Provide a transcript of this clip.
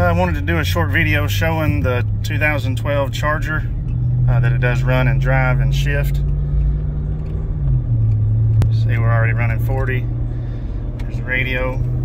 I wanted to do a short video showing the 2012 Charger that it does run and drive and shift. See, we're already running 40. There's the radio.